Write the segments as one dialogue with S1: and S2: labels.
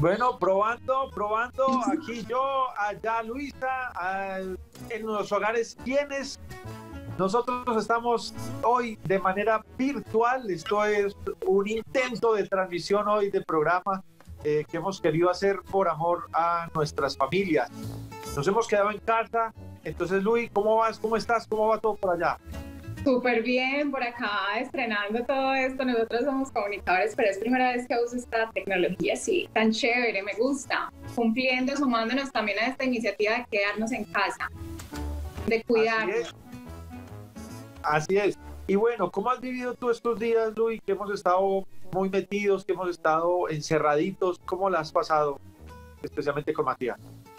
S1: Bueno, probando, aquí yo, allá Luisa, en los hogares, ¿quiénes? Nosotros estamos hoy de manera virtual, esto es un intento de transmisión hoy de programa que hemos querido hacer por amor a nuestras familias. Nos hemos quedado en casa, entonces Luis, ¿cómo vas? ¿Cómo estás? ¿Cómo va todo por allá?
S2: Súper bien, por acá estrenando todo esto. Nosotros somos comunicadores, pero es primera vez que uso esta tecnología así, tan chévere, me gusta. Cumpliendo, sumándonos también a esta iniciativa de quedarnos en casa, de cuidarnos.
S1: Así es. Y bueno, ¿cómo has vivido tú estos días, Luis, que hemos estado muy metidos, que hemos estado encerraditos? ¿Cómo la has pasado, especialmente con Matías?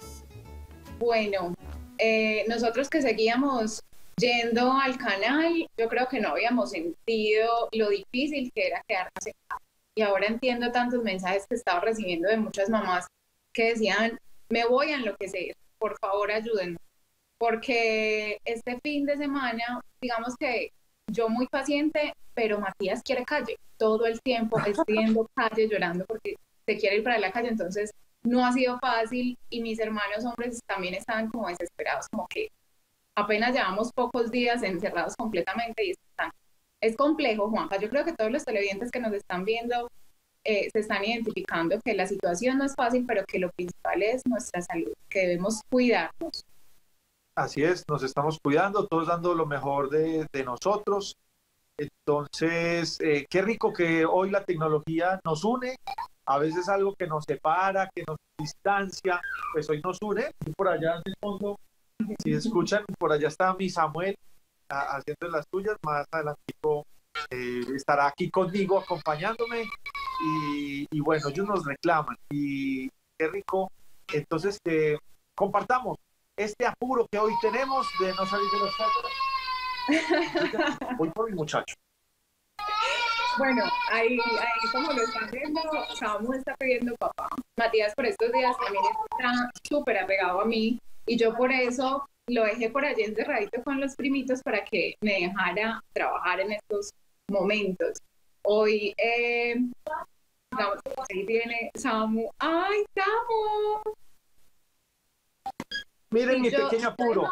S2: Bueno, nosotros que seguíamos yendo al canal, yo creo que no habíamos sentido lo difícil que era quedarnos en casa. Y ahora entiendo tantos mensajes que estaba recibiendo de muchas mamás que decían, me voy a enloquecer, por favor ayúdenme. Porque este fin de semana, digamos que yo muy paciente, pero Matías quiere calle. Todo el tiempo estoy calle llorando porque se quiere ir para la calle, entonces no ha sido fácil y mis hermanos hombres también estaban como desesperados, como que apenas llevamos pocos días encerrados completamente y es complejo, Juanpa. Yo creo que todos los televidentes que nos están viendo se están identificando que la situación no es fácil, pero que lo principal es nuestra salud, que debemos cuidarnos.
S1: Así es, nos estamos cuidando, todos dando lo mejor de nosotros. Entonces, qué rico que hoy la tecnología nos une, a veces algo que nos separa, que nos distancia, pues hoy nos une. Y por allá en el fondo, si escuchan, por allá está mi Samuel haciendo las tuyas, más adelante estará aquí conmigo acompañándome y bueno, ellos nos reclaman y qué rico, entonces que compartamos este apuro que hoy tenemos de no salir de los casas. Voy por mi muchacho.
S2: Bueno, ahí como lo están viendo, Samu está pidiendo papá. Matías por estos días también está súper apegado a mí y yo por eso lo dejé por allí encerradito con los primitos para que me dejara trabajar en estos momentos. Hoy, digamos, ahí viene Samu. ¡Ay, Samu!
S1: Miren mi pequeño apuro,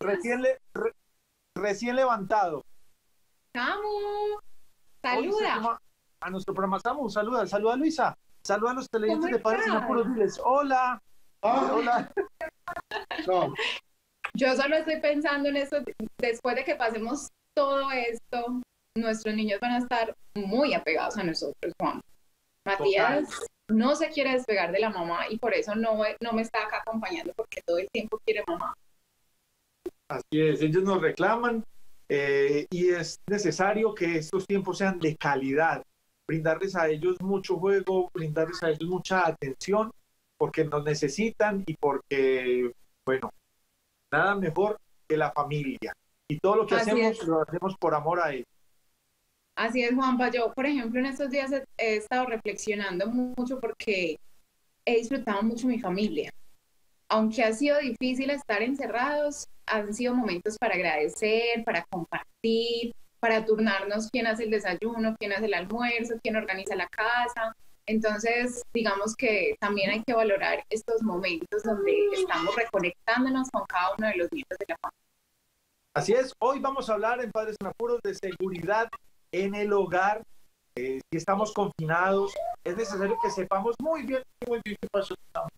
S1: recién levantado.
S2: Samu, saluda.
S1: A nuestro programa Samu, saluda a Luisa, saluda a los televidentes de Padres en Apuros, diles hola. Hola.
S2: No. Yo solo estoy pensando en eso, después de que pasemos todo esto, nuestros niños van a estar muy apegados a nosotros, Juan. Matías no se quiere despegar de la mamá y por eso no me está acá acompañando porque todo el tiempo quiere mamá.
S1: Así es, ellos nos reclaman y es necesario que estos tiempos sean de calidad, brindarles a ellos mucho juego, brindarles a ellos mucha atención, porque nos necesitan y porque, bueno, nada mejor que la familia. Y todo lo que hacemos, lo hacemos por amor a ellos.
S2: Así es, Juanpa. Yo, por ejemplo, en estos días he estado reflexionando mucho porque he disfrutado mucho mi familia. Aunque ha sido difícil estar encerrados, han sido momentos para agradecer, para compartir, para turnarnos quién hace el desayuno, quién hace el almuerzo, quién organiza la casa. Entonces, digamos que también hay que valorar estos momentos donde estamos reconectándonos con cada uno de los miembros de la familia.
S1: Así es, hoy vamos a hablar en Padres en Apuros de seguridad en el hogar. Si estamos confinados, es necesario que sepamos muy bien qué pasó.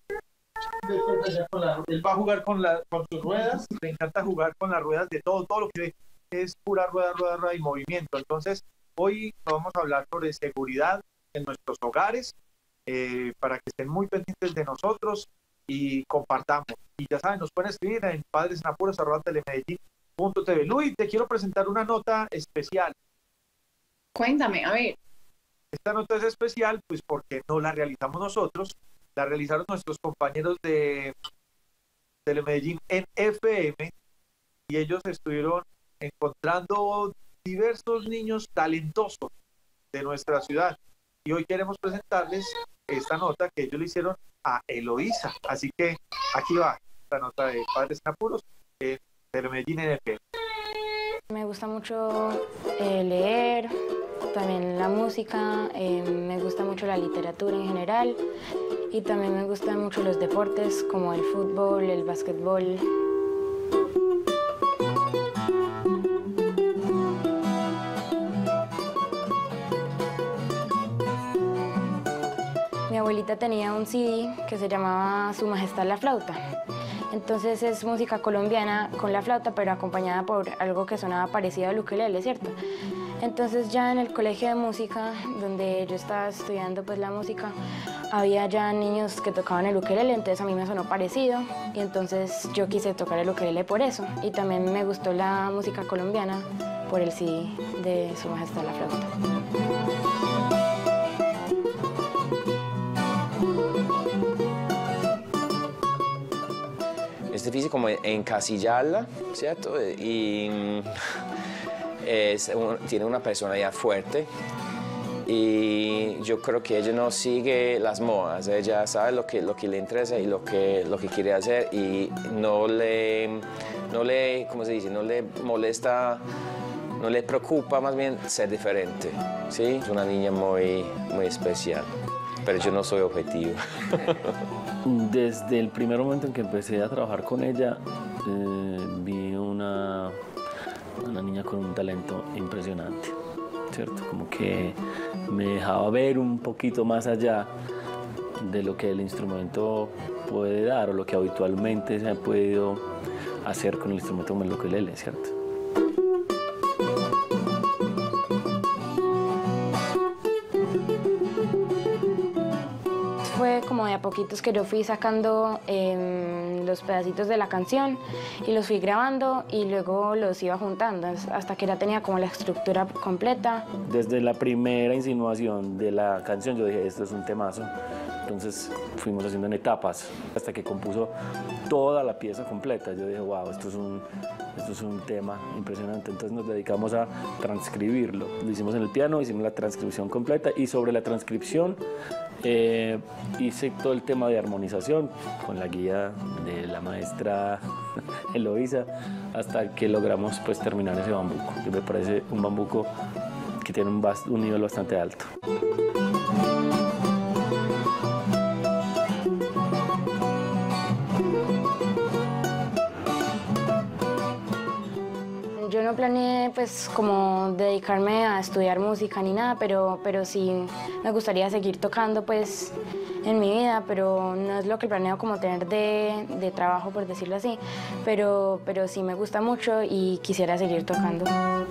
S1: Él va a jugar con sus ruedas, le encanta jugar con las ruedas de todo lo que es pura rueda y movimiento. Entonces, hoy vamos a hablar sobre seguridad en nuestros hogares, para que estén muy pendientes de nosotros y compartamos. Y ya saben, nos pueden escribir en padresenapuros@telemedellin.tv. Luis, te quiero presentar una nota especial.
S2: Cuéntame, a ver.
S1: Esta nota es especial, pues porque no la realizamos nosotros, la realizaron nuestros compañeros de Telemedellín en FM y ellos estuvieron encontrando diversos niños talentosos de nuestra ciudad. Y hoy queremos presentarles esta nota que ellos le hicieron a Eloísa. Así que aquí va esta nota de Padres en Apuros de Telemedellín en FM.
S3: Me gusta mucho leer, también la música, me gusta mucho la literatura en general y también me gustan mucho los deportes como el fútbol, el básquetbol. Mi abuelita tenía un CD que se llamaba Su Majestad la Flauta. Entonces es música colombiana con la flauta, pero acompañada por algo que sonaba parecido al ukelele, ¿cierto? Entonces ya en el colegio de música, donde yo estaba estudiando pues la música, había ya niños que tocaban el ukelele, entonces a mí me sonó parecido y entonces yo quise tocar el ukelele por eso. Y también me gustó la música colombiana por el CD de Su Majestad la Flauta.
S4: Es difícil como encasillarla, ¿cierto? Y tiene una personalidad fuerte y yo creo que ella no sigue las modas, ella sabe lo que le interesa y lo que quiere hacer y no le, ¿cómo se dice? No le molesta, no le preocupa más bien ser diferente, ¿sí? Es una niña muy especial, pero yo no soy objetivo.
S5: Desde el primer momento en que empecé a trabajar con ella, vi una niña con un talento impresionante, ¿cierto? Como que me dejaba ver un poquito más allá de lo que el instrumento puede dar o lo que habitualmente se ha podido hacer con el instrumento como el ukelele, ¿cierto?
S3: Fue como de a poquitos que yo fui sacando los pedacitos de la canción y los fui grabando y luego los iba juntando hasta que ya tenía como la estructura completa.
S5: Desde la primera insinuación de la canción yo dije, esto es un temazo. Entonces fuimos haciendo en etapas hasta que compuso toda la pieza completa. Yo dije, wow, esto es un tema impresionante. Entonces nos dedicamos a transcribirlo. Lo hicimos en el piano, hicimos la transcripción completa y sobre la transcripción hice todo el tema de armonización con la guía de la maestra Eloísa hasta que logramos pues terminar ese bambuco, que me parece un bambuco que tiene un nivel bastante alto.
S3: Yo no planeé pues como dedicarme a estudiar música ni nada, pero sí me gustaría seguir tocando pues en mi vida, pero no es lo que planeo como tener de trabajo, por decirlo así, pero sí me gusta mucho y quisiera seguir tocando.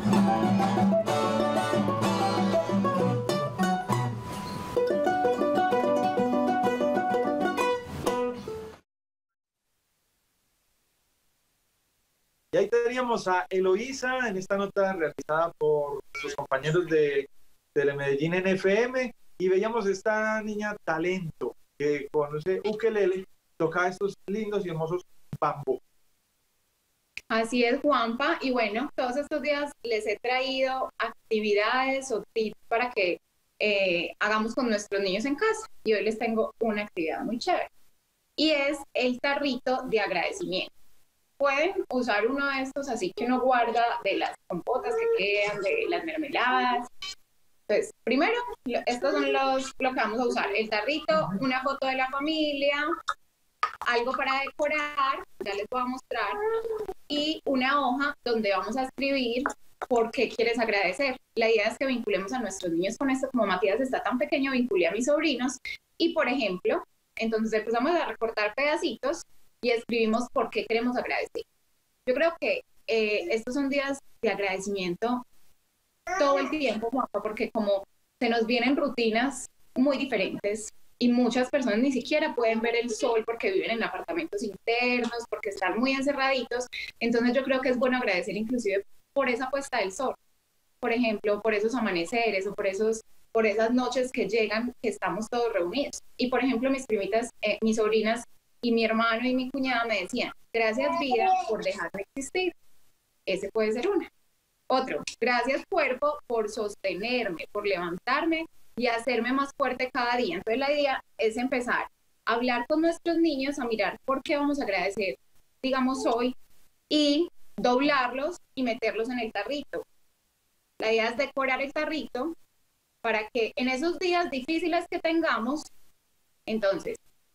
S1: Y ahí teníamos a Eloísa en esta nota realizada por sus compañeros de Telemedellín en FM y veíamos esta niña talento que conoce ukelele, toca estos lindos y hermosos bambú.
S2: Así es, Juanpa, y bueno, todos estos días les he traído actividades o tips para que hagamos con nuestros niños en casa y hoy les tengo una actividad muy chévere y es el tarrito de agradecimiento. Pueden usar uno de estos así que uno guarda de las compotas que quedan, de las mermeladas. Entonces, primero, estos son lo que vamos a usar. El tarrito, una foto de la familia, algo para decorar, ya les voy a mostrar, y una hoja donde vamos a escribir por qué quieres agradecer. La idea es que vinculemos a nuestros niños con esto. Como Matías está tan pequeño, vinculé a mis sobrinos. Y, por ejemplo, entonces empezamos a recortar pedacitos y escribimos por qué queremos agradecer. Yo creo que estos son días de agradecimiento todo el tiempo, Juanpa, porque como se nos vienen rutinas muy diferentes y muchas personas ni siquiera pueden ver el sol porque viven en apartamentos internos, porque están muy encerraditos, entonces yo creo que es bueno agradecer inclusive por esa puesta del sol, por ejemplo, por esos amaneceres o por esas noches que llegan, que estamos todos reunidos. Y por ejemplo, mis primitas, mis sobrinas, y mi hermano y mi cuñada me decían, gracias vida por dejarme existir. Ese puede ser una. Otro, gracias cuerpo por sostenerme, por levantarme y hacerme más fuerte cada día. Entonces la idea es empezar a hablar con nuestros niños, a mirar por qué vamos a agradecer, digamos hoy, y doblarlos y meterlos en el tarrito. La idea es decorar el tarrito para que en esos días difíciles que tengamos, entonces,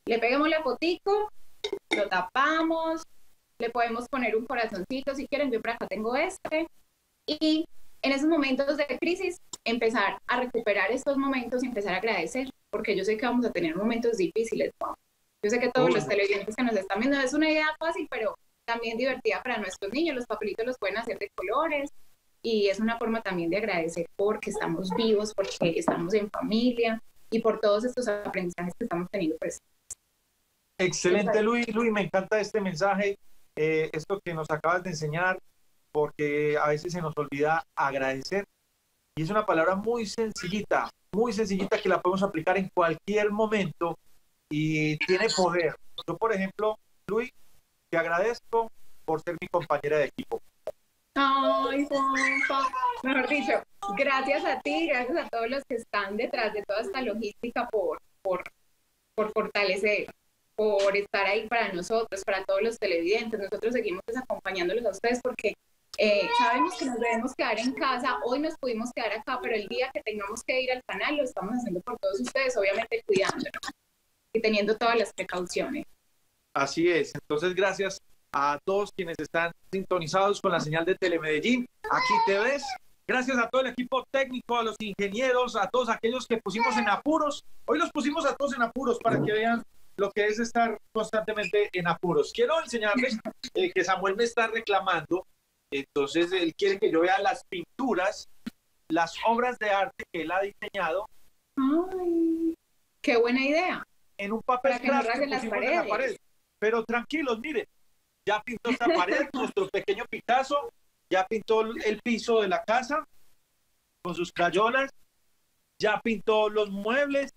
S2: Le pegamos la fotico, lo tapamos, le podemos poner un corazoncito si quieren, yo por acá tengo este, y en esos momentos de crisis empezar a recuperar estos momentos y empezar a agradecer, porque yo sé que vamos a tener momentos difíciles, ¿no? Yo sé que todos los televidentes que nos están viendo, es una idea fácil, pero también divertida para nuestros niños. Los papelitos los pueden hacer de colores y es una forma también de agradecer porque estamos vivos, porque estamos en familia y por todos estos aprendizajes que estamos teniendo. Pues.
S1: Excelente, Luis, me encanta este mensaje, esto que nos acabas de enseñar, porque a veces se nos olvida agradecer. Y es una palabra muy sencillita que la podemos aplicar en cualquier momento y tiene poder. Yo, por ejemplo, Luis, te agradezco por ser mi compañera de equipo.
S2: Ay, Juanpa. Mejor dicho, gracias a ti, gracias a todos los que están detrás de toda esta logística por fortalecer, por estar ahí para nosotros, para todos los televidentes. Nosotros seguimos acompañándolos a ustedes porque sabemos que nos debemos quedar en casa. Hoy nos pudimos quedar acá, pero el día que tengamos que ir al canal lo estamos haciendo por todos ustedes, obviamente cuidándonos y teniendo todas las precauciones.
S1: Así es. Entonces, gracias a todos quienes están sintonizados con la señal de Telemedellín. Aquí te ves. Gracias a todo el equipo técnico, a los ingenieros, a todos aquellos que pusimos en apuros. Hoy los pusimos a todos en apuros para que vean lo que es estar constantemente en apuros. Quiero enseñarles que Samuel me está reclamando. Entonces, él quiere que yo vea las pinturas, las obras de arte que él ha diseñado.
S2: ¡Ay! ¡Qué buena idea!
S1: En un papel
S2: para que no rasen las paredes.
S1: En la pared. Pero tranquilos, miren, ya pintó esta pared, nuestro pequeño Picasso, ya pintó el piso de la casa con sus crayolas, ya pintó los muebles,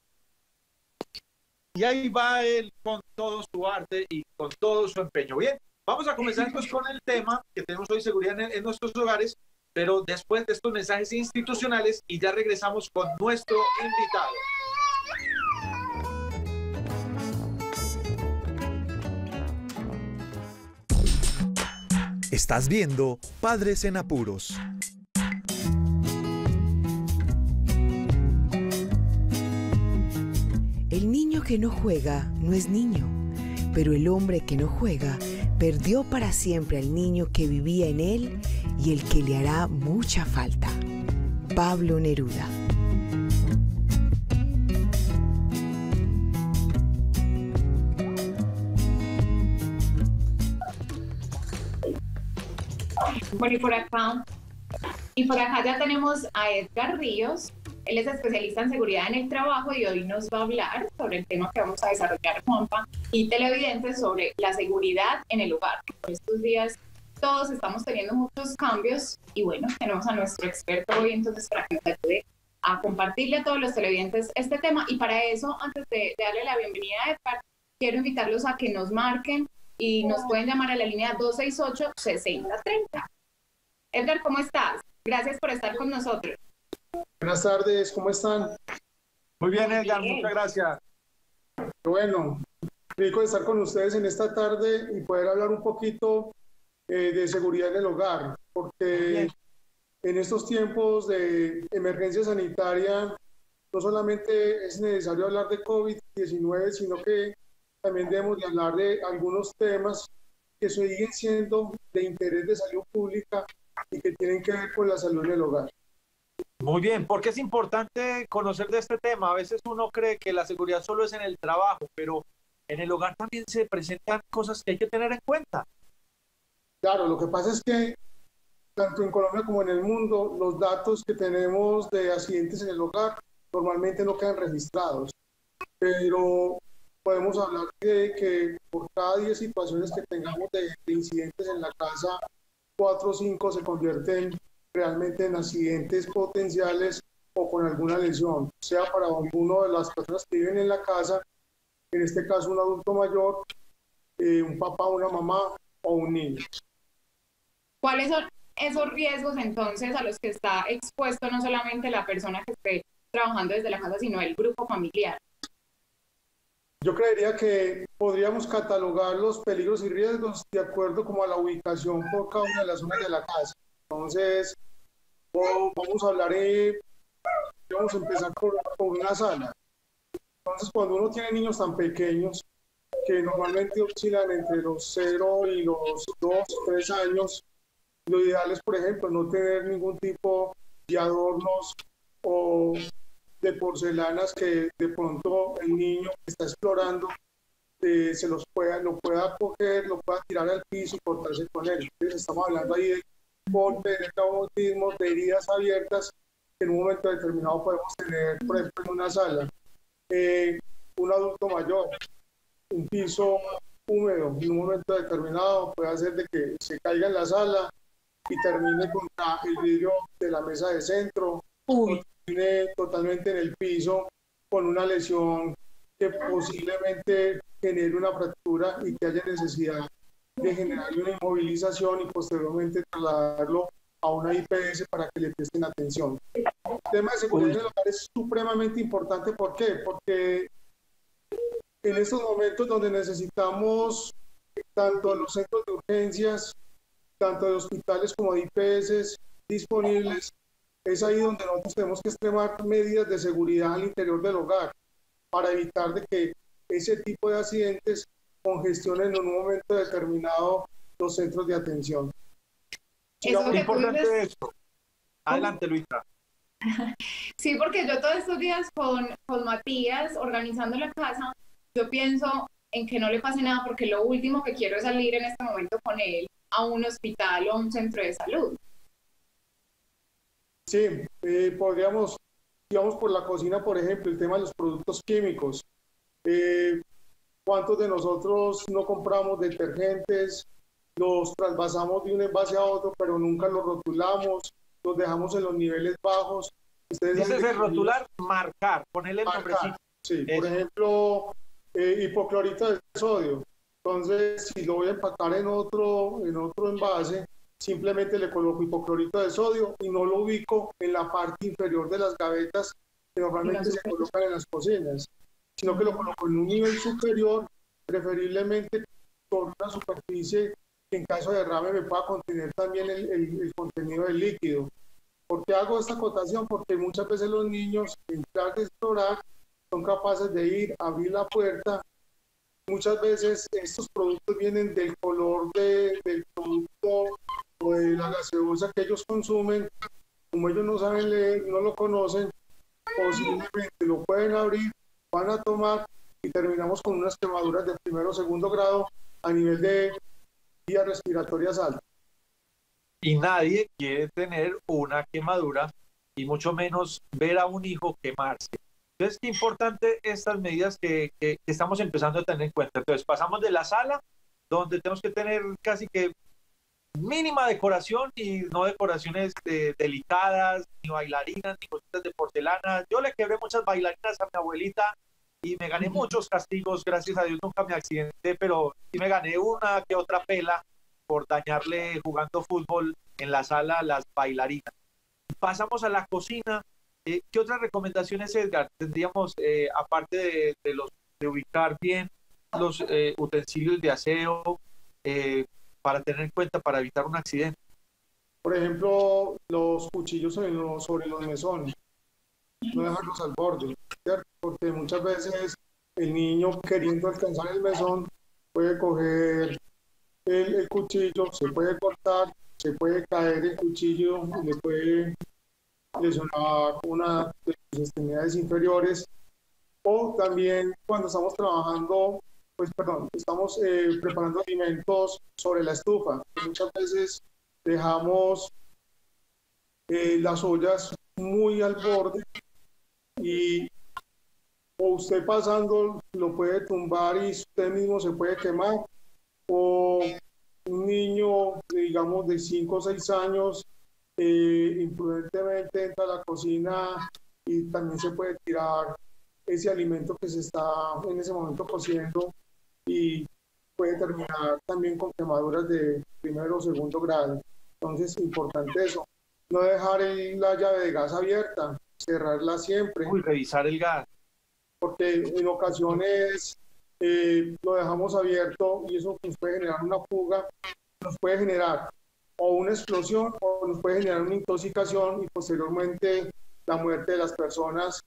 S1: y ahí va él con todo su arte y con todo su empeño. Bien, vamos a comenzar pues con el tema que tenemos hoy, seguridad en nuestros hogares, pero después de estos mensajes institucionales y ya regresamos con nuestro invitado.
S6: Estás viendo Padres en Apuros.
S7: El niño que no juega no es niño, pero el hombre que no juega perdió para siempre al niño que vivía en él y el que le hará mucha falta. Pablo Neruda.
S2: Bueno, y por acá ya tenemos a Edgar Ríos. Él es especialista en seguridad en el trabajo y hoy nos va a hablar sobre el tema que vamos a desarrollar, Juanpa, y televidentes, sobre la seguridad en el hogar. Por estos días todos estamos teniendo muchos cambios y bueno, tenemos a nuestro experto hoy entonces para que nos ayude a compartirle a todos los televidentes este tema. Y para eso, antes de darle la bienvenida a Edgar, quiero invitarlos a que nos marquen y nos pueden llamar a la línea 268-6030. Edgar, ¿cómo estás? Gracias por estar con nosotros.
S8: Buenas tardes, ¿cómo están?
S1: Muy bien, Edgar,
S2: Bien.
S1: muchas gracias.
S8: Bueno, rico de estar con ustedes en esta tarde y poder hablar un poquito de seguridad en el hogar, porque en estos tiempos de emergencia sanitaria no solamente es necesario hablar de COVID-19, sino que también debemos de hablar de algunos temas que siguen siendo de interés de salud pública y que tienen que ver con la salud en el hogar.
S1: Muy bien, porque es importante conocer de este tema. A veces uno cree que la seguridad solo es en el trabajo, pero en el hogar también se presentan cosas que hay que tener en cuenta.
S8: Claro, lo que pasa es que tanto en Colombia como en el mundo, los datos que tenemos de accidentes en el hogar normalmente no quedan registrados, pero podemos hablar de que por cada 10 situaciones que tengamos de incidentes en la casa, 4 o 5 se convierten realmente en accidentes potenciales o con alguna lesión, sea para alguno de las personas que viven en la casa, en este caso un adulto mayor, un papá, una mamá o un niño.
S2: ¿Cuáles son esos riesgos entonces a los que está expuesto no solamente la persona que esté trabajando desde la casa, sino el grupo familiar?
S8: Yo creería que podríamos catalogar los peligros y riesgos de acuerdo como a la ubicación por cada una de las zonas de la casa. Entonces, vamos a hablar, vamos a empezar por una sala. Entonces, cuando uno tiene niños tan pequeños, que normalmente oscilan entre los 0 y los 2, 3 años, lo ideal es, por ejemplo, no tener ningún tipo de adornos o de porcelanas que de pronto el niño que está explorando lo pueda coger, lo pueda tirar al piso y cortarse con él. Entonces, estamos hablando ahí de golpes, de traumatismos, de heridas abiertas que en un momento determinado podemos tener, por ejemplo, en una sala. Un adulto mayor, un piso húmedo, en un momento determinado puede hacer de que se caiga en la sala y termine contra el vidrio de la mesa de centro, o termine totalmente en el piso con una lesión que posiblemente genere una fractura y que haya necesidad de generar una inmovilización y posteriormente trasladarlo a una IPS para que le presten atención. El tema de seguridad en el hogar es supremamente importante. ¿Por qué? Porque en estos momentos donde necesitamos tanto los centros de urgencias, tanto de hospitales como de IPS disponibles, es ahí donde nosotros tenemos que extremar medidas de seguridad al interior del hogar para evitar de que ese tipo de accidentes congestionen en un momento determinado los centros de atención.
S2: Es
S1: importante esto. Adelante, Luisa.
S2: Sí, porque yo todos estos días con Matías, organizando la casa, yo pienso en que no le pase nada porque lo último que quiero es salir en este momento con él a un hospital o a un centro de salud.
S8: Sí, podríamos, digamos, por la cocina, por ejemplo, el tema de los productos químicos. ¿Cuántos de nosotros no compramos detergentes, los trasvasamos de un envase a otro, pero nunca los rotulamos, los dejamos en los niveles bajos?
S1: Ese es el rotular, marcar, ponerle el nombrecito.
S8: Sí, por ejemplo, hipoclorito de sodio. Entonces, si lo voy a empacar en otro envase, simplemente le coloco hipoclorito de sodio y no lo ubico en la parte inferior de las gavetas que normalmente se colocan en las cocinas, sino que lo coloco en un nivel superior, preferiblemente con una superficie que en caso de derrame me pueda contener también el contenido del líquido. ¿Por qué hago esta acotación? Porque muchas veces los niños, en tratar de explorar, son capaces de ir, abrir la puerta. Muchas veces estos productos vienen del color del producto o de la gaseosa que ellos consumen. Como ellos no saben leer, no lo conocen, posiblemente lo pueden abrir, van a tomar y terminamos con unas quemaduras de primero o segundo grado a nivel de vías respiratorias altas.
S1: Y nadie quiere tener una quemadura y mucho menos ver a un hijo quemarse. Entonces, qué importante estas medidas que estamos empezando a tener en cuenta. Entonces, pasamos de la sala, donde tenemos que tener casi que mínima decoración y no decoraciones delicadas, ni bailarinas, ni cositas de porcelana. Yo le quebré muchas bailarinas a mi abuelita y me gané muchos castigos. Gracias a Dios nunca me accidenté, pero sí me gané una que otra pela por dañarle jugando fútbol en la sala a las bailarinas. Pasamos a la cocina. ¿Qué otras recomendaciones, Edgar, tendríamos, aparte de ubicar bien los utensilios de aseo para tener en cuenta para evitar un accidente?
S8: Por ejemplo, los cuchillos sobre los mesones, no dejarlos al borde, ¿cierto? Porque muchas veces el niño queriendo alcanzar el mesón puede coger el cuchillo, se puede cortar, se puede caer el cuchillo, le puede lesionar una de sus extremidades inferiores, o también cuando estamos trabajando, estamos preparando alimentos sobre la estufa. Muchas veces dejamos las ollas muy al borde y o usted pasando lo puede tumbar y usted mismo se puede quemar, o un niño, digamos, de 5 o 6 años imprudentemente entra a la cocina y también se puede tirar ese alimento que se está en ese momento cociendo y puede terminar también con quemaduras de primero o segundo grado. Entonces, importante eso, no dejar la llave de gas abierta, cerrarla siempre.
S1: Revisar el gas.
S8: Porque en ocasiones lo dejamos abierto y eso nos puede generar una fuga, nos puede generar o una explosión o nos puede generar una intoxicación y posteriormente la muerte de las personas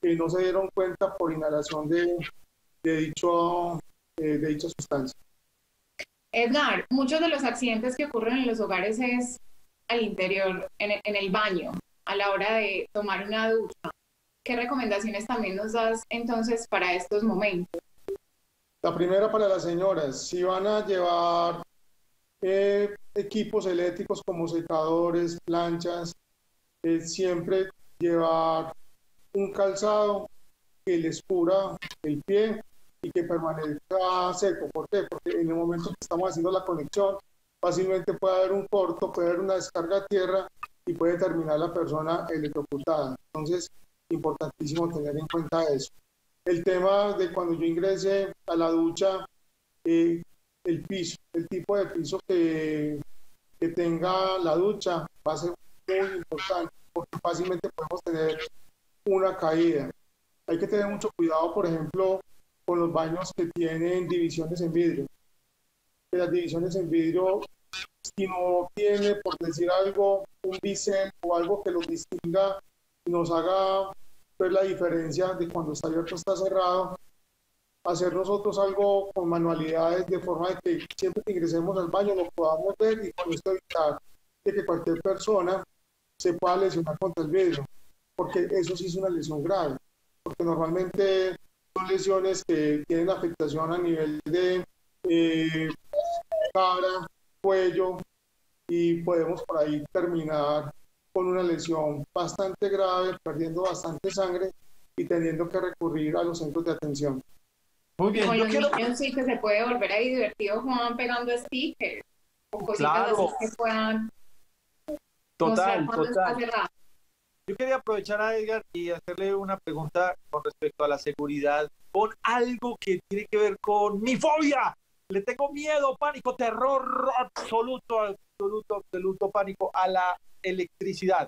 S8: que no se dieron cuenta por inhalación de dicha sustancia.
S2: Edgar, muchos de los accidentes que ocurren en los hogares es al interior, en el baño, a la hora de tomar una ducha. ¿Qué recomendaciones también nos das entonces para estos momentos?
S8: La primera para las señoras, si van a llevar equipos eléctricos como secadores, planchas, siempre llevar un calzado que les cubra el pie y que permanezca seco. ¿Por qué? Porque en el momento que estamos haciendo la conexión, fácilmente puede haber un corto, puede haber una descarga a tierra y puede terminar la persona electrocutada. Entonces, importantísimo tener en cuenta eso. El tema de cuando yo ingrese a la ducha, el piso, el tipo de piso que tenga la ducha va a ser muy importante porque fácilmente podemos tener una caída. Hay que tener mucho cuidado, por ejemplo, con los baños que tienen divisiones en vidrio. Las divisiones en vidrio, si no tiene, por decir algo, un bisel o algo que los distinga y nos haga ver la diferencia de cuando está abierto o está cerrado, hacer nosotros algo con manualidades de forma de que siempre que ingresemos al baño lo podamos ver y con esto evitar de que cualquier persona se pueda lesionar contra el vidrio, porque eso sí es una lesión grave, porque normalmente son lesiones que tienen afectación a nivel de cara, cuello, y podemos por ahí terminar con una lesión bastante grave, perdiendo bastante sangre y teniendo que recurrir a los centros de atención.
S1: Muy bien,
S2: Con
S1: yo
S2: los
S1: quiero...
S2: niños sí que se puede volver ahí divertido, Juan, pegando stickers o cositas
S1: Claro.
S2: así que puedan
S1: Total,
S2: mostrar cuando
S1: total.
S2: está cerrado.
S1: Yo quería aprovechar a Edgar y hacerle una pregunta con respecto a la seguridad, con algo que tiene que ver con mi fobia. Le tengo miedo, pánico, terror absoluto, absoluto, absoluto pánico a la electricidad.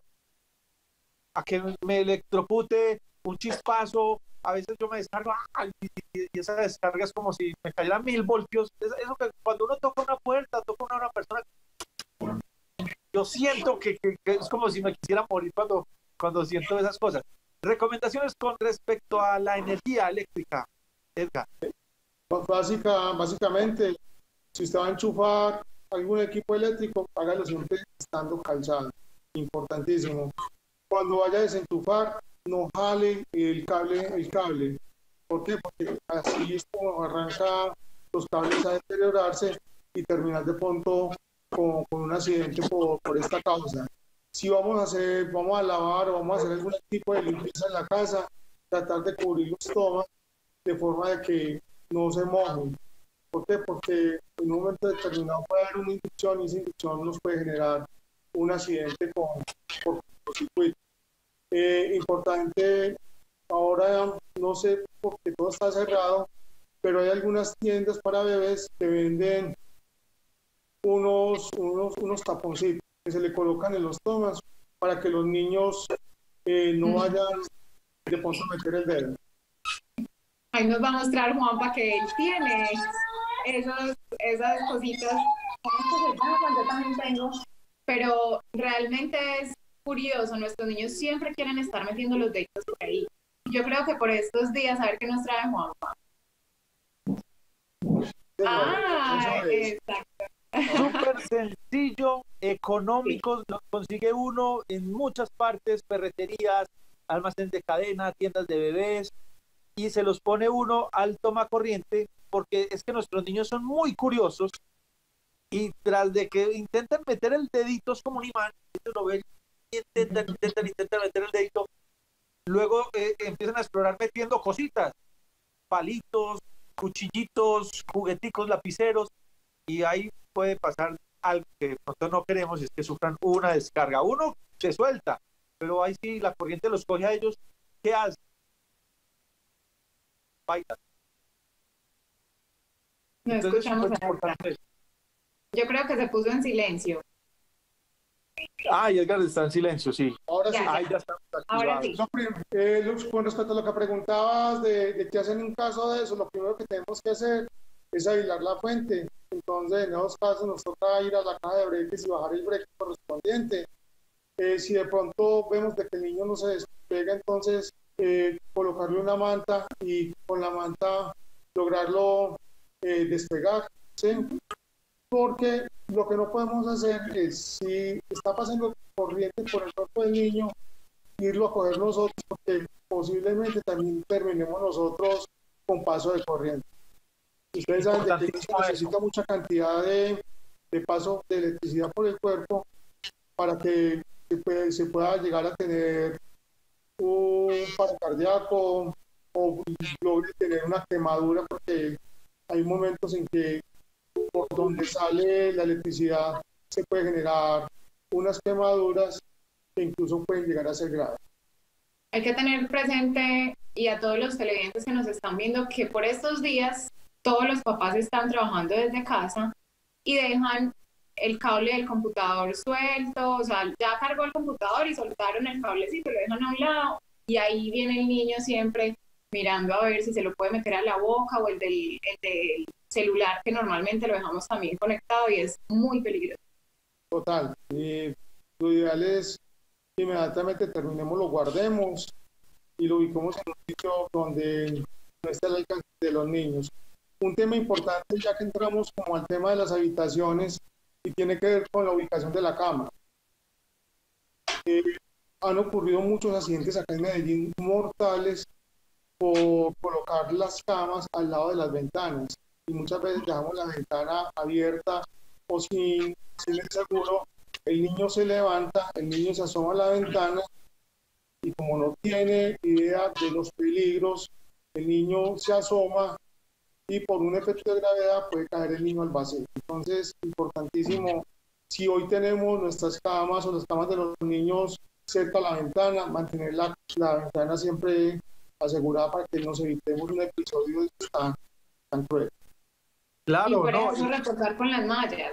S1: A que me electrocute un chispazo. A veces yo me descargo y esa descarga es como si me cayeran 1000 voltios. Eso que cuando uno toca una puerta, toca una persona, yo siento que es como si me quisiera morir cuando siento esas cosas. Recomendaciones con respecto a la energía eléctrica, Edgar.
S8: Básicamente, si usted va a enchufar algún equipo eléctrico, hágalo siempre estando calzado. Importantísimo. Cuando vaya a desenchufar, no jale el cable. ¿Por qué? Porque así es como arranca los cables a deteriorarse y terminar de pronto con un accidente por esta causa. Si vamos a lavar o vamos a hacer algún tipo de limpieza en la casa, tratar de cubrir los tomas de forma de que no se mojen. ¿Por qué? Porque en un momento determinado puede haber una inducción y esa inducción nos puede generar un accidente por cortocircuito. Importante, ahora no sé porque todo está cerrado, pero hay algunas tiendas para bebés que venden unos taponcitos que se le colocan en los tomas para que los niños no vayan de pronto a meter el dedo.
S2: Ahí nos va a mostrar Juanpa que él tiene esas cositas. Yo también tengo, pero realmente es curioso, nuestros niños siempre quieren estar metiendo los deditos por ahí. Yo creo que por estos días, a ver qué nos trae Juanpa. Exacto.
S1: Súper sencillo, económico, lo consigue uno en muchas partes, ferreterías, almacén de cadena, tiendas de bebés, y se los pone uno al toma corriente, porque es que nuestros niños son muy curiosos, y tras de que intentan meter el dedito, es como un imán, ellos lo ven, y intentan meter el dedito, luego empiezan a explorar metiendo cositas, palitos, cuchillitos, jugueticos, lapiceros, y ahí puede pasar algo que nosotros no queremos, es que sufran una descarga. Uno se suelta, pero ahí sí la corriente los coge a ellos. ¿Qué hace? Baila.
S2: No
S1: Entonces,
S2: escuchamos
S1: es
S2: a
S1: importante.
S2: Edgar. Yo creo que se puso en silencio.
S1: Ay, Edgar está en silencio, sí.
S8: Ahora sí.
S2: Ya.
S1: Ahí ya está
S2: Ahora
S1: activado.
S2: sí.
S8: Luz, con respecto a lo que preguntabas de qué hacer en un caso de eso, lo primero que tenemos que hacer es aislar la fuente. Entonces, en esos casos nos toca ir a la caja de breques y bajar el breque correspondiente. Si de pronto vemos de que el niño no se despega, entonces colocarle una manta y con la manta lograrlo despegar, ¿sí? Porque lo que no podemos hacer es, si está pasando corriente por el cuerpo del niño, irlo a coger nosotros, porque posiblemente también terminemos nosotros con paso de corriente. Ustedes saben de que se necesita mucha cantidad de paso de electricidad por el cuerpo para que se pueda llegar a tener un paro cardíaco o logre tener una quemadura, porque hay momentos en que por donde sale la electricidad se puede generar unas quemaduras que incluso pueden llegar a ser graves.
S2: Hay que tener presente, y a todos los televidentes que nos están viendo, que por estos días todos los papás están trabajando desde casa y dejan el cable del computador suelto, o sea, ya cargó el computador y soltaron el cablecito, lo dejan a un lado y ahí viene el niño siempre mirando a ver si se lo puede meter a la boca, o el del celular, que normalmente lo dejamos también conectado y es muy peligroso.
S8: Total, y lo ideal es que inmediatamente terminemos, lo guardemos y lo ubicamos en un sitio donde no esté al alcance de los niños. Un tema importante, ya que entramos como al tema de las habitaciones, y tiene que ver con la ubicación de la cama. Han ocurrido muchos accidentes acá en Medellín mortales por colocar las camas al lado de las ventanas, y muchas veces dejamos la ventana abierta o sin el seguro. El niño se levanta, el niño se asoma a la ventana y como no tiene idea de los peligros, el niño se asoma y por un efecto de gravedad puede caer el niño al vacío. Entonces, importantísimo, si hoy tenemos nuestras camas o las camas de los niños cerca a la ventana, mantener la ventana siempre asegurada para que nos evitemos un episodio tan cruel.
S1: Claro,
S2: y por
S1: no,
S2: eso reforzar con las mallas.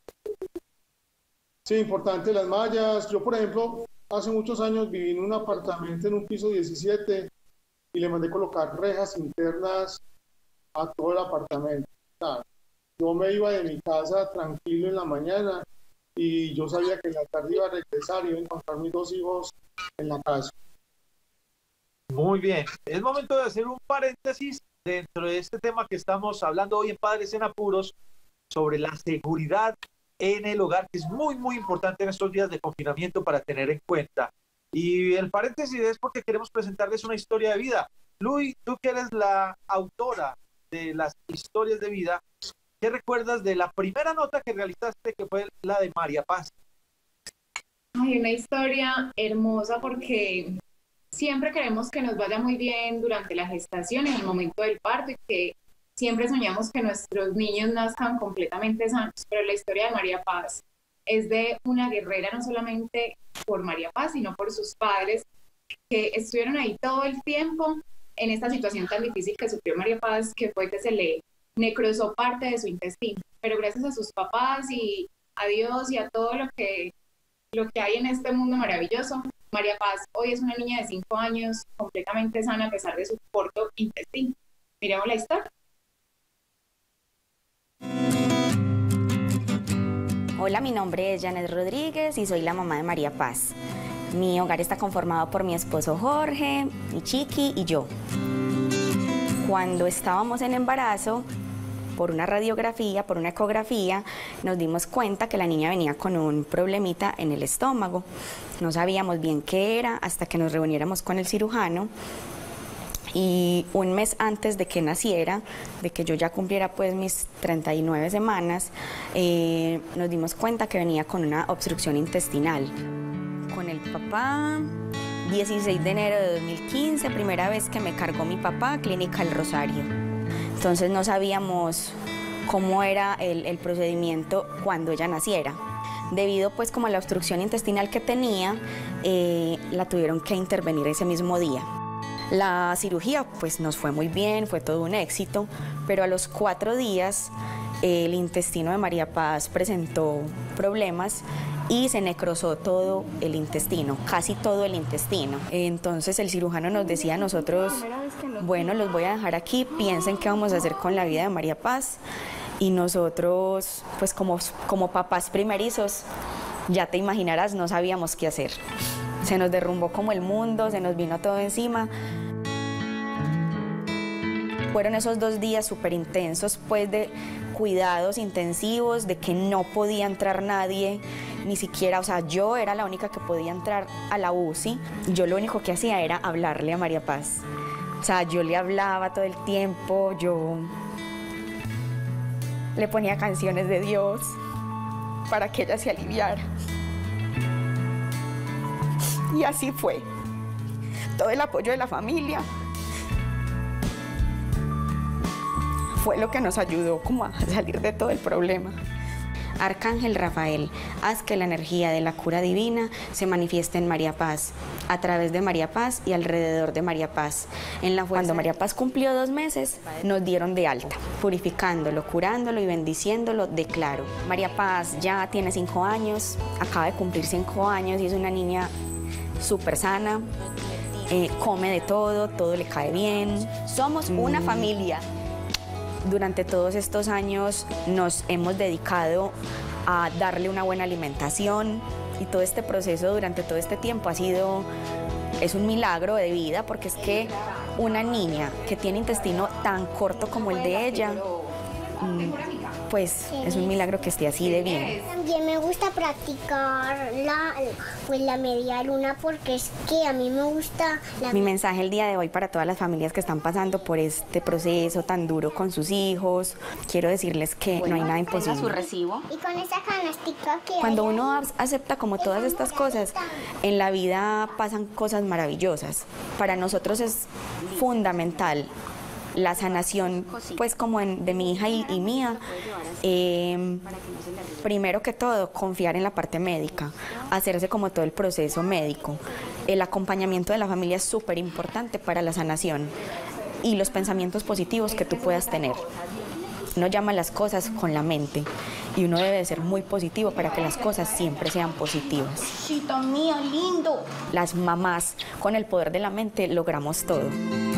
S8: Sí, importante las mallas. Yo, por ejemplo, hace muchos años viví en un apartamento en un piso 17 y le mandé colocar rejas internas a todo el apartamento. Claro, yo me iba de mi casa tranquilo en la mañana y yo sabía que en la tarde iba a regresar y iba a encontrar mis 2 hijos en la casa.
S1: Muy bien, es momento de hacer un paréntesis dentro de este tema que estamos hablando hoy en Padres en Apuros, sobre la seguridad en el hogar, que es muy, muy importante en estos días de confinamiento para tener en cuenta. Y el paréntesis es porque queremos presentarles una historia de vida. Luis, tú que eres la autora de las historias de vida, ¿qué recuerdas de la primera nota que realizaste, que fue la de María Paz?
S2: Ay, una historia hermosa, porque siempre queremos que nos vaya muy bien durante la gestación, en el momento del parto, y que siempre soñamos que nuestros niños nazcan completamente sanos, pero la historia de María Paz es de una guerrera, no solamente por María Paz, sino por sus padres, que estuvieron ahí todo el tiempo en esta situación tan difícil que sufrió María Paz, que fue que se le necrosó parte de su intestino. Pero gracias a sus papás y a Dios y a todo lo que hay en este mundo maravilloso, María Paz hoy es una niña de 5 años, completamente sana a pesar de su corto intestino. Miremos la historia.
S9: Hola, mi nombre es Janet Rodríguez y soy la mamá de María Paz. Mi hogar está conformado por mi esposo Jorge, mi Chiqui y yo. Cuando estábamos en embarazo, por una radiografía, por una ecografía, nos dimos cuenta que la niña venía con un problemita en el estómago. No sabíamos bien qué era hasta que nos reuniéramos con el cirujano. Y un mes antes de que naciera, de que yo ya cumpliera pues mis 39 semanas, nos dimos cuenta que venía con una obstrucción intestinal. Con el papá, 16 de enero de 2015, primera vez que me cargó mi papá a Clínica El Rosario. Entonces no sabíamos cómo era el procedimiento cuando ella naciera. Debido pues como a la obstrucción intestinal que tenía, la tuvieron que intervenir ese mismo día. La cirugía pues nos fue muy bien, fue todo un éxito, pero a los 4 días el intestino de María Paz presentó problemas y se necrosó todo el intestino, casi todo el intestino. Entonces el cirujano nos decía a nosotros, bueno, los voy a dejar aquí, piensen qué vamos a hacer con la vida de María Paz. Y nosotros, pues como papás primerizos, ya te imaginarás, no sabíamos qué hacer. se nos derrumbó como el mundo, se nos vino todo encima. Fueron esos 2 días súper intensos, pues, de cuidados intensivos, de que no podía entrar nadie, ni siquiera, o sea, yo era la única que podía entrar a la UCI. Yo lo único que hacía era hablarle a María Paz. O sea, yo le hablaba todo el tiempo, yo le ponía canciones de Dios para que ella se aliviara. Y así fue. Todo el apoyo de la familia fue lo que nos ayudó como a salir de todo el problema. Arcángel Rafael, haz que la energía de la cura divina se manifieste en María Paz, a través de María Paz y alrededor de María Paz. Cuando María Paz cumplió 2 meses, nos dieron de alta, purificándolo, curándolo y bendiciéndolo, declaro. María Paz ya tiene 5 años, acaba de cumplir 5 años y es una niña súper sana, come de todo, todo le cae bien. Somos una familia. Durante todos estos años nos hemos dedicado a darle una buena alimentación y todo este proceso durante todo este tiempo es un milagro de vida, porque es que una niña que tiene intestino tan corto como el de ella, pues es un milagro que esté así de bien.
S10: También me gusta practicar la media luna, porque es que a mí me gusta.
S9: Mi mensaje el día de hoy para todas las familias que están pasando por este proceso tan duro con sus hijos, quiero decirles que no hay nada imposible.
S10: Su recibo. Y con esa canastica que
S9: cuando uno acepta como todas estas cosas, en la vida pasan cosas maravillosas. Para nosotros es fundamental la sanación, pues como de mi hija y mía. Primero que todo, confiar en la parte médica, hacerse como todo el proceso médico. El acompañamiento de la familia es súper importante para la sanación y los pensamientos positivos que tú puedas tener. Uno llama las cosas con la mente y uno debe de ser muy positivo para que las cosas siempre sean positivas.
S10: Chita mía, lindo.
S9: Las mamás, con el poder de la mente, logramos todo.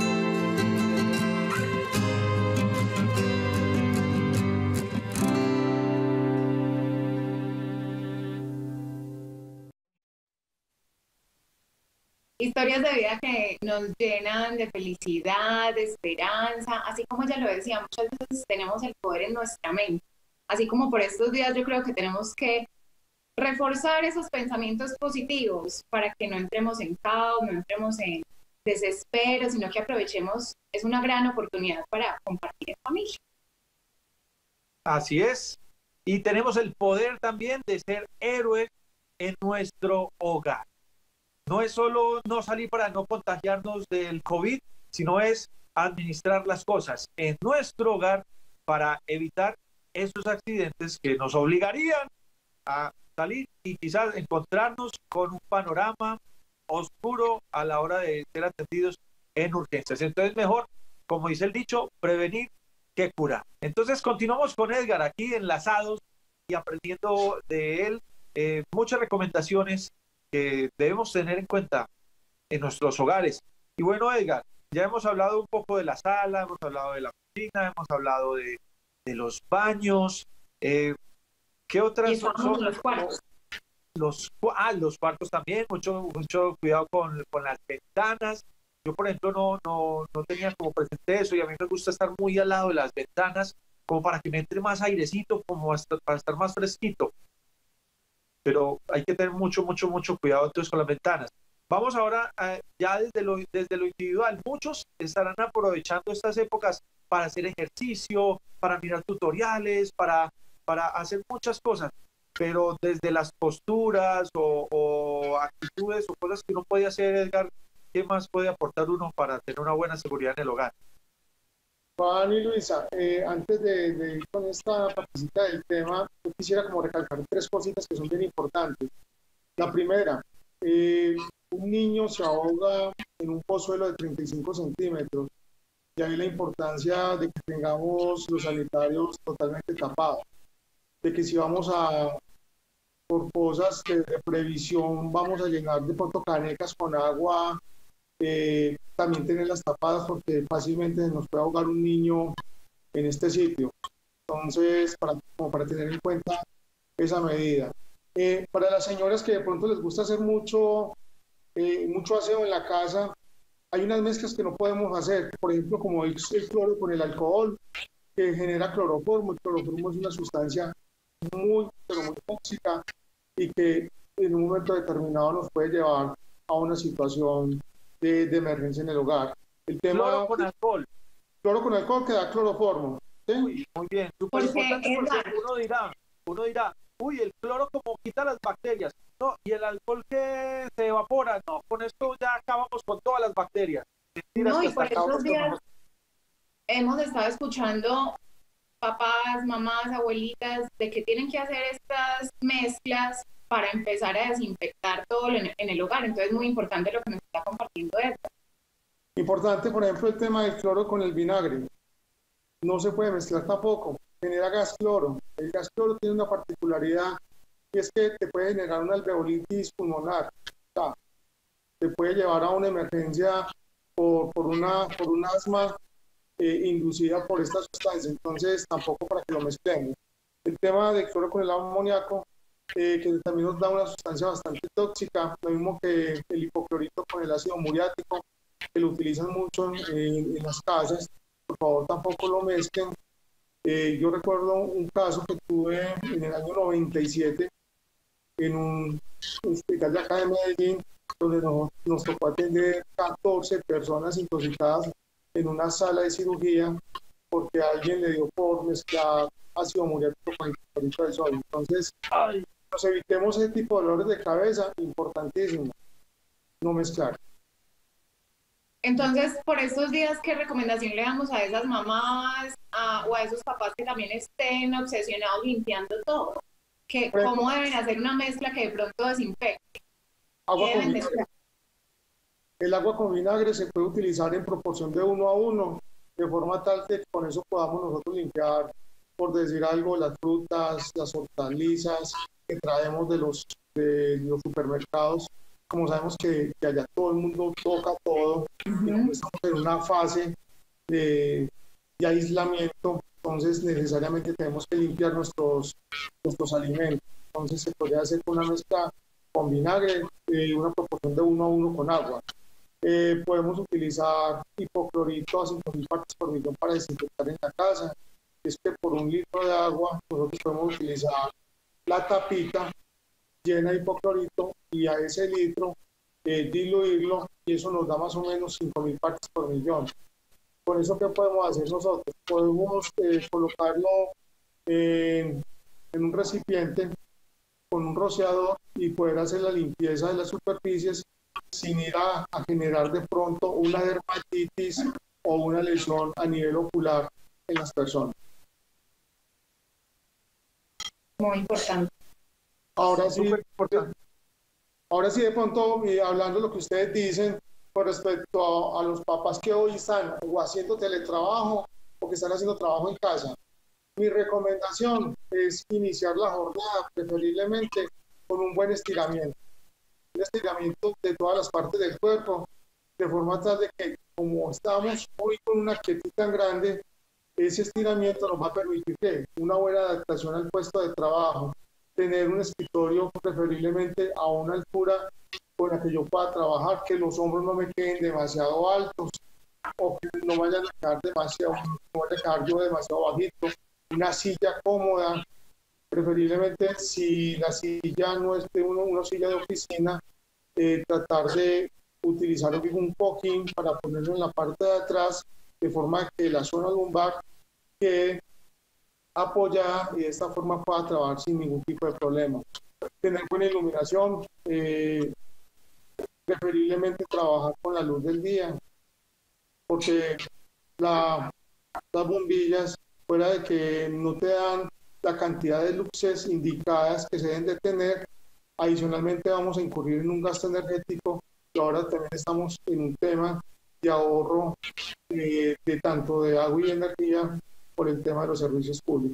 S2: Historias de vida que nos llenan de felicidad, de esperanza, así como ya lo decía, muchas veces tenemos el poder en nuestra mente. Así como por estos días yo creo que tenemos que reforzar esos pensamientos positivos para que no entremos en caos, no entremos en desespero, sino que aprovechemos, es una gran oportunidad para compartir en familia.
S1: Así es. Y tenemos el poder también de ser héroes en nuestro hogar. No es solo no salir para no contagiarnos del COVID, sino es administrar las cosas en nuestro hogar para evitar esos accidentes que nos obligarían a salir y quizás encontrarnos con un panorama oscuro a la hora de ser atendidos en urgencias. Entonces mejor, como dice el dicho, prevenir que curar. Entonces continuamos con Edgar aquí enlazados y aprendiendo de él muchas recomendaciones que debemos tener en cuenta en nuestros hogares. Y bueno, Edgar, ya hemos hablado un poco de la sala, hemos hablado de la cocina, hemos hablado de los baños. ¿Qué otras son?
S2: Los cuartos.
S1: Los cuartos también, mucho cuidado con las ventanas. Yo, por ejemplo, no tenía como presente eso, y a mí me gusta estar muy al lado de las ventanas, como para que me entre más airecito, como para estar más fresquito. Pero hay que tener mucho cuidado entonces con las ventanas. Vamos ahora, ya desde lo individual, muchos estarán aprovechando estas épocas para hacer ejercicio, para mirar tutoriales, para hacer muchas cosas, pero desde las posturas o actitudes o cosas que uno puede hacer, Edgar, ¿qué más puede aportar uno para tener una buena seguridad en el hogar?
S8: Juan y Luisa, antes de ir con esta partecita del tema, yo quisiera como recalcar 3 cositas que son bien importantes. La primera, un niño se ahoga en un pozuelo de 35 centímetros, y ahí la importancia de que tengamos los sanitarios totalmente tapados, de que si vamos por cosas de previsión, vamos a llenar de pronto canecas con agua, también tenerlas tapadas, porque fácilmente nos puede ahogar un niño en este sitio. Entonces, para tener en cuenta esa medida. Para las señoras que de pronto les gusta hacer mucho mucho aseo en la casa, hay unas mezclas que no podemos hacer, por ejemplo, como el cloro con el alcohol, que genera cloroformo. El cloroformo es una sustancia muy, pero muy tóxica y que en un momento determinado nos puede llevar a una situación de emergencia en el hogar. El tema
S1: Cloro con alcohol.
S8: Cloro con alcohol que da cloroformo. ¿Sí?
S1: Muy bien, súper importante, porque uno dirá, uy, el cloro como quita las bacterias. No, y el alcohol que se evapora, no, con esto ya acabamos con todas las bacterias. Mentiras,
S2: No,
S1: que
S2: y por
S1: hasta
S2: estos
S1: acabamos con
S2: días
S1: nosotros.
S2: hemos estado escuchando papás, mamás, abuelitas, de que tienen que hacer estas mezclas para empezar a desinfectar todo en el hogar. Entonces es muy importante lo que nos está compartiendo esto.
S8: Importante, por ejemplo, el tema del cloro con el vinagre. No se puede mezclar tampoco. Genera gas cloro. El gas cloro tiene una particularidad y es que te puede generar una alveolitis pulmonar. O sea, te puede llevar a una emergencia por un asma inducida por esta sustancia. Entonces, tampoco para que lo mezclemos. El tema del cloro con el amoníaco, que también nos da una sustancia bastante tóxica, lo mismo que el hipoclorito con el ácido muriático, que lo utilizan mucho en las casas. Por favor, tampoco lo mezclen. Yo recuerdo un caso que tuve en el año 97 en un hospital de acá de Medellín, donde nos tocó atender 14 personas intoxicadas en una sala de cirugía porque alguien le dio por mezclar ácido muriático con el hipoclorito del sodio. Entonces, nos evitemos ese tipo de dolores de cabeza, importantísimo, no mezclar.
S2: Entonces, por estos días, ¿qué recomendación le damos a esas mamás o a esos papás que también estén obsesionados limpiando todo? ¿Cómo deben hacer una mezcla que de pronto desinfecte?
S8: El agua con vinagre se puede utilizar en proporción de 1 a 1, de forma tal que con eso podamos nosotros limpiar, por decir algo, las frutas, las hortalizas que traemos de los supermercados. Como sabemos que allá todo el mundo toca todo, estamos en una fase de aislamiento, entonces necesariamente tenemos que limpiar nuestros alimentos. Entonces se podría hacer una mezcla con vinagre, una proporción de 1 a 1 con agua. Podemos utilizar hipoclorito a 5.000 partes por millón para desinfectar en la casa. Es que por 1 litro de agua nosotros podemos utilizar la tapita llena de hipoclorito y a ese litro diluirlo, y eso nos da más o menos 5.000 partes por millón. Con eso, ¿qué podemos hacer nosotros? Podemos colocarlo en un recipiente con un rociador y poder hacer la limpieza de las superficies sin ir a generar de pronto una dermatitis o una lesión a nivel ocular en las personas.
S2: Muy importante.
S8: Ahora sí, de pronto, hablando de lo que ustedes dicen con respecto a los papás que hoy están o haciendo teletrabajo o que están haciendo trabajo en casa, mi recomendación es iniciar la jornada preferiblemente con un buen estiramiento. Un estiramiento de todas las partes del cuerpo, de forma tal de que como estamos hoy con una quietud tan grande, ese estiramiento nos va a permitir que una buena adaptación al puesto de trabajo, tener un escritorio preferiblemente a una altura con la que yo pueda trabajar, que los hombros no me queden demasiado altos o que no vayan a quedar yo demasiado bajito, una silla cómoda, preferiblemente si la silla no es de una silla de oficina, tratar de utilizar un cojín para ponerlo en la parte de atrás, de forma que la zona lumbar quede apoyada y de esta forma pueda trabajar sin ningún tipo de problema. Tener buena iluminación, preferiblemente trabajar con la luz del día, porque las bombillas, fuera de que no te dan la cantidad de luces indicadas que se deben de tener, adicionalmente vamos a incurrir en un gasto energético y ahora también estamos en un tema de ahorro de tanto de agua y energía por el tema de los servicios públicos.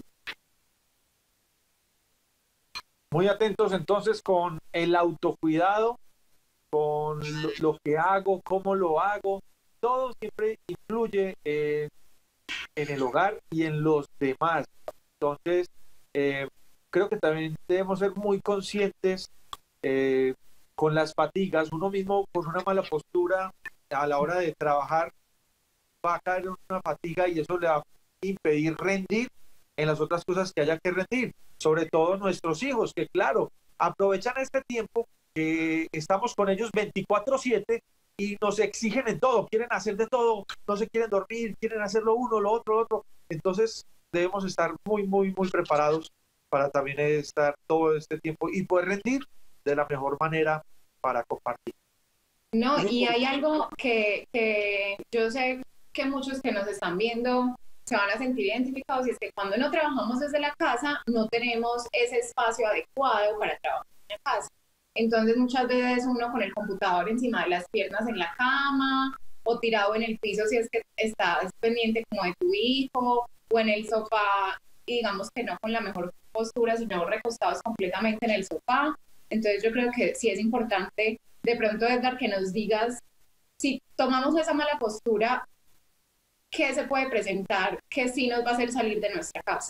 S1: Muy atentos entonces con el autocuidado, con lo que hago, cómo lo hago. Todo siempre influye en el hogar y en los demás. Entonces, creo que también debemos ser muy conscientes con las fatigas, uno mismo con una mala postura a la hora de trabajar va a caer en una fatiga y eso le va a impedir rendir en las otras cosas que haya que rendir, sobre todo nuestros hijos, que claro, aprovechan este tiempo que estamos con ellos 24/7 y nos exigen en todo, quieren hacer de todo, no se quieren dormir, quieren hacer lo uno, lo otro. Entonces debemos estar muy preparados para también estar todo este tiempo y poder rendir de la mejor manera para compartir.
S2: No, y hay algo que yo sé que muchos que nos están viendo se van a sentir identificados, y es que cuando no trabajamos desde la casa, no tenemos ese espacio adecuado para trabajar en la casa. Entonces muchas veces uno con el computador encima de las piernas en la cama, o tirado en el piso si es que estás pendiente como de tu hijo, o en el sofá, y digamos que no con la mejor postura, sino recostados completamente en el sofá. Entonces yo creo que sí es importante de pronto, Edgar, que nos digas si tomamos esa mala postura, ¿qué se puede presentar? ¿Qué sí nos va a hacer salir de nuestra casa?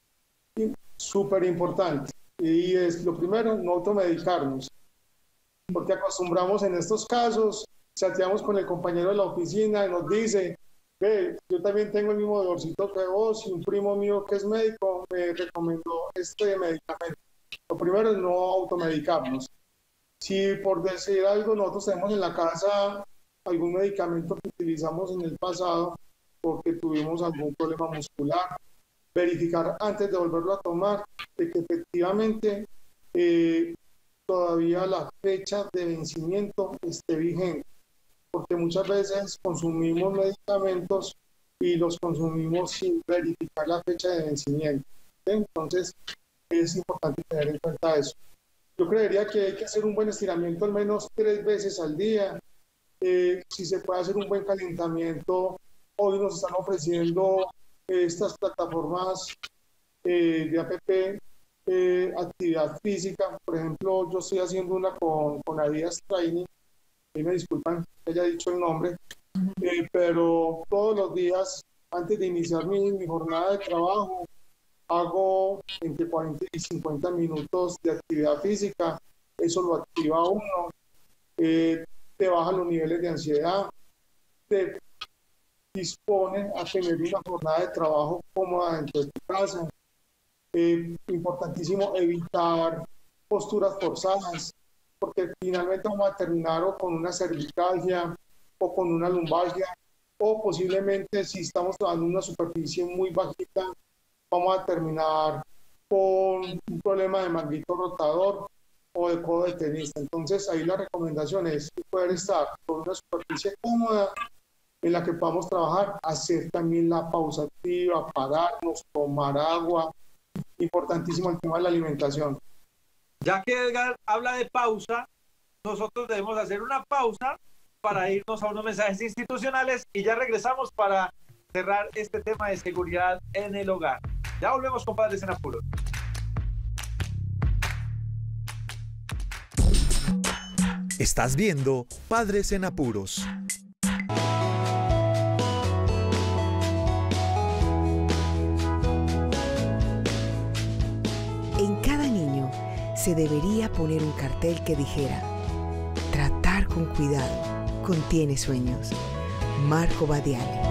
S8: Súper importante. Y es lo primero, no automedicarnos. Porque acostumbramos en estos casos, chateamos con el compañero de la oficina y nos dice, ve, yo también tengo el mismo dolorcito que vos, y un primo mío que es médico me recomendó este medicamento. Lo primero es no automedicarnos. Si por decir algo nosotros tenemos en la casa algún medicamento que utilizamos en el pasado porque tuvimos algún problema muscular, verificar antes de volverlo a tomar de que efectivamente todavía la fecha de vencimiento esté vigente, porque muchas veces consumimos medicamentos y los consumimos sin verificar la fecha de vencimiento. Entonces es importante tener en cuenta eso. Yo creería que hay que hacer un buen estiramiento al menos 3 veces al día. Si se puede hacer un buen calentamiento, hoy nos están ofreciendo estas plataformas de app, actividad física. Por ejemplo, yo estoy haciendo una con Adidas Training, y me disculpan que haya dicho el nombre, pero todos los días, antes de iniciar mi jornada de trabajo, hago entre 40 y 50 minutos de actividad física. Eso lo activa uno, te baja los niveles de ansiedad, te dispone a tener una jornada de trabajo cómoda dentro de tu casa. Importantísimo evitar posturas forzadas, porque finalmente vamos a terminar o con una cervicalgia o con una lumbalgia, o posiblemente si estamos trabajando en una superficie muy bajita, vamos a terminar con un problema de manguito rotador o de codo de tenista. Entonces ahí la recomendación es poder estar con una superficie cómoda en la que podamos trabajar, hacer también la pausa activa, pararnos, tomar agua. Importantísimo el tema de la alimentación.
S1: Ya que Edgar habla de pausa, nosotros debemos hacer una pausa para irnos a unos mensajes institucionales y ya regresamos para cerrar este tema de seguridad en el hogar. Ya volvemos con Padres en Apuros.
S6: Estás viendo Padres en Apuros.
S7: En cada niño se debería poner un cartel que dijera: tratar con cuidado contiene sueños. Marco Badiale.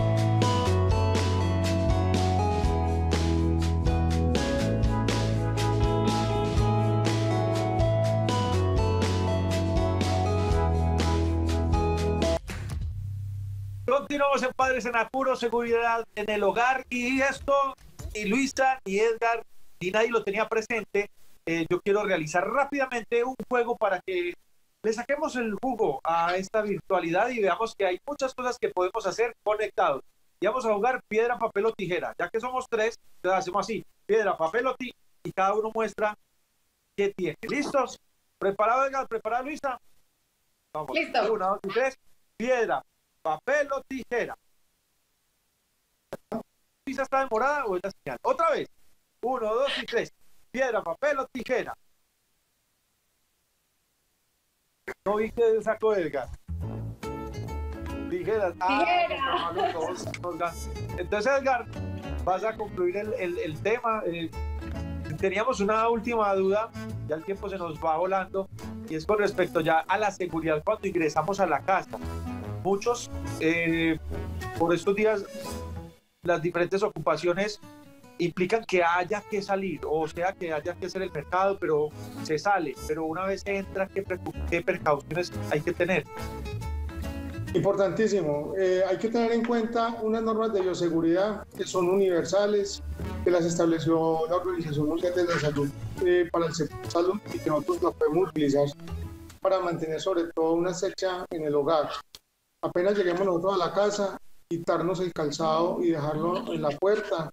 S1: Continuamos en Padres en Apuros, seguridad en el hogar, y esto ni Luisa ni Edgar ni nadie lo tenía presente. Yo quiero realizar rápidamente un juego para que le saquemos el jugo a esta virtualidad y veamos que hay muchas cosas que podemos hacer conectados. Y vamos a jugar piedra, papel o tijera. Ya que somos 3, entonces hacemos así: piedra, papel o tijera, y cada uno muestra qué tiene. ¿Listos? ¿Preparado, Edgar? ¿Preparado, Luisa? Vamos.
S2: Listo.
S1: 1, 2 y 3. Piedra, papel o tijera. ¿Luisa está demorada o es la señal? Otra vez. 1, 2 y 3. Piedra, papel o tijera. No vi que sacó Edgar. Tijeras.
S2: Tijera.
S1: Entonces, Edgar, vas a concluir el tema. Teníamos una última duda, ya el tiempo se nos va volando. y es con respecto ya a la seguridad cuando ingresamos a la casa. Muchos, por estos días, las diferentes ocupaciones implican que haya que salir, o sea, que haya que hacer el mercado, pero se sale. Pero una vez se entra, ¿qué precauciones hay que tener?
S8: Importantísimo. Hay que tener en cuenta unas normas de bioseguridad que son universales, que las estableció la Organización Mundial de la Salud para el sector de salud y que nosotros las podemos utilizar para mantener sobre todo una secha en el hogar. Apenas lleguemos nosotros a la casa, quitarnos el calzado y dejarlo en la puerta,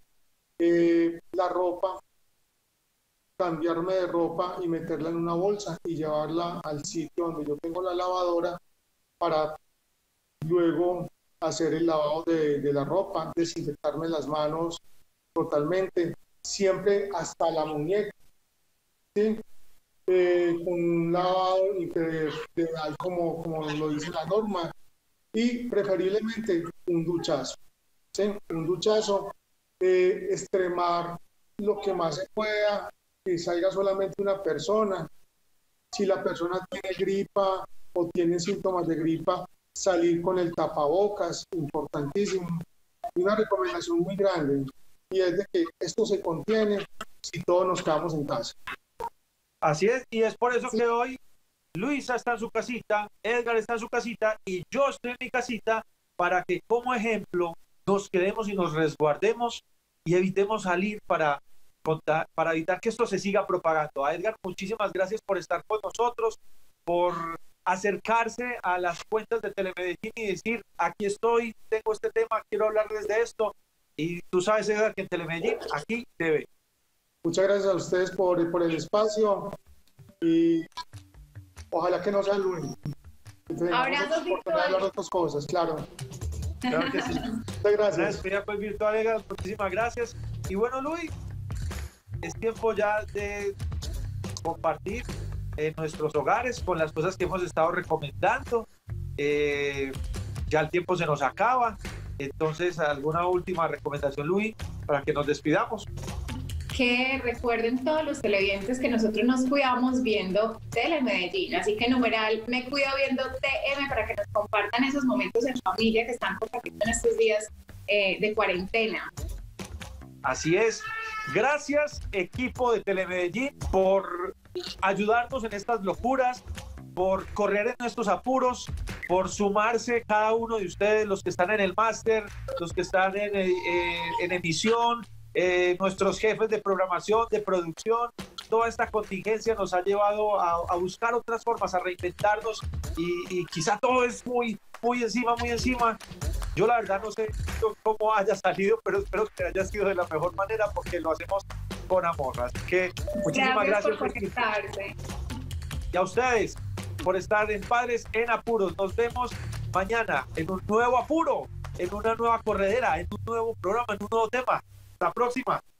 S8: la ropa, cambiarme de ropa y meterla en una bolsa y llevarla al sitio donde yo tengo la lavadora para luego hacer el lavado de la ropa, desinfectarme las manos totalmente, siempre hasta la muñeca, ¿sí? Con un lavado integral como lo dice la norma, y preferiblemente un duchazo, ¿sí? Un duchazo, extremar lo que más se pueda, que salga solamente una persona. Si la persona tiene gripa o tiene síntomas de gripa, salir con el tapabocas, importantísimo. Y una recomendación muy grande, y es de que esto se contiene si todos nos quedamos en casa.
S1: Así es, y es por eso que hoy Luisa está en su casita, Edgar está en su casita y yo estoy en mi casita, para que como ejemplo nos quedemos y nos resguardemos y evitemos salir para evitar que esto se siga propagando. A Edgar, muchísimas gracias por estar con nosotros, por acercarse a las cuentas de Telemedellín y decir, aquí estoy, tengo este tema, quiero hablarles de esto. Y tú sabes, Edgar, que en Telemedellín aquí te ve.
S8: Muchas gracias a ustedes por el espacio y ojalá que no sea el único.
S2: Abrazos virtuales.
S8: Hablar de otras cosas, claro.
S1: Claro que sí.
S8: Muchas gracias.
S1: Una despedida pues virtual, Edgar, muchísimas gracias. Y bueno, Luis, es tiempo ya de compartir en nuestros hogares con las cosas que hemos estado recomendando. Ya el tiempo se nos acaba, entonces alguna última recomendación, Luis, para que nos despidamos.
S2: Que recuerden todos los televidentes que nosotros nos cuidamos viendo Telemedellín, así que numeral, me cuido viendo TM, para que nos compartan esos momentos en familia que están compartiendo en estos días de cuarentena.
S1: Así es. Gracias, equipo de Telemedellín, por ayudarnos en estas locuras, por correr en nuestros apuros, por sumarse cada uno de ustedes, los que están en el máster, los que están en emisión, nuestros jefes de programación, de producción. Toda esta contingencia nos ha llevado a buscar otras formas, a reinventarnos, y quizá todo es muy encima. Yo la verdad no sé cómo haya salido, pero espero que haya sido de la mejor manera, porque lo hacemos con amor. Así que muchísimas gracias
S2: por conectarse.
S1: Y a ustedes por estar en Padres en Apuros. Nos vemos mañana en un nuevo apuro, en una nueva corredera, en un nuevo programa, en un nuevo tema. Hasta la próxima.